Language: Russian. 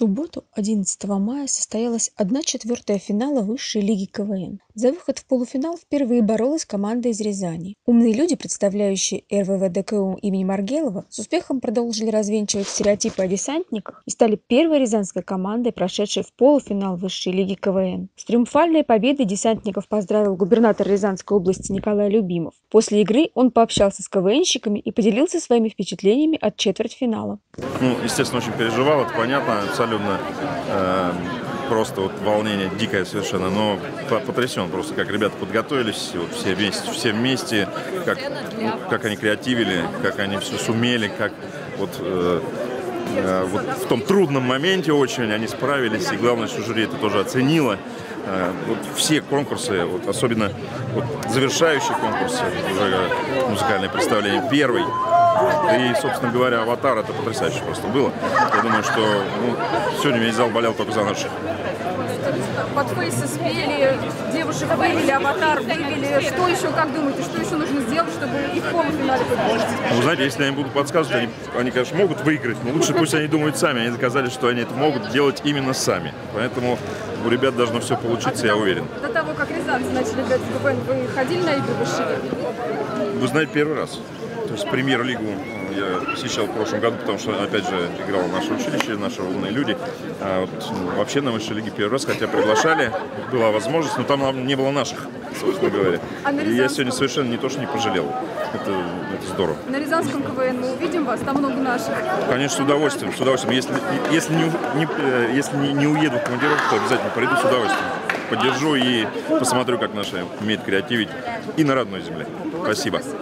субботу, 11 мая, состоялась 1/4 финала высшей лиги КВН. За выход в полуфинал впервые боролась команда из Рязани. Умные люди, представляющие РВВДКУ имени Маргелова, с успехом продолжили развенчивать стереотипы о десантниках и стали первой рязанской командой, прошедшей в полуфинал высшей лиги КВН. С триумфальной победой десантников поздравил губернатор Рязанской области Николай Любимов. После игры он пообщался с КВНщиками и поделился своими впечатлениями от четвертьфинала. Естественно, очень переживал, это понятно, абсолютно просто волнение дикое совершенно, но потрясен просто, как ребята подготовились, все вместе, как они креативили, как они все сумели, как в том трудном моменте очень они справились, и главное, что жюри это тоже оценило. Все конкурсы, особенно завершающий конкурс, уже музыкальное представление, первый. И, собственно говоря, «Аватар» — это потрясающе просто было. Я думаю, что сегодня весь зал болел только за наших. Под фейсы спели, девушек вывели, «Аватар» вывели. Что еще, как думаете, что еще нужно сделать, чтобы и в полуфинале победить? Вы знаете, если они будут подсказывать, они, конечно, могут выиграть, но лучше пусть они думают сами. Они доказали, что они это могут делать именно сами. Поэтому у ребят должно все получиться, я уверен. До того, как рязанцы начали играть в КВН, вы ходили на игры высшей лиги? Вы знаете, первый раз. То есть премьер-лигу я посещал в прошлом году, потому что, опять же, играло наше училище, наши умные люди. Вообще на высшей лиге первый раз, хотя приглашали, была возможность, но там не было наших, собственно говоря. И я сегодня совершенно не то, что не пожалел. Это здорово. На рязанском КВН мы увидим вас, там много наших. Конечно, с удовольствием, с удовольствием. Если не уеду в командировку, то обязательно приду с удовольствием. Поддержу и посмотрю, как наши умеют креативить и на родной земле. Спасибо.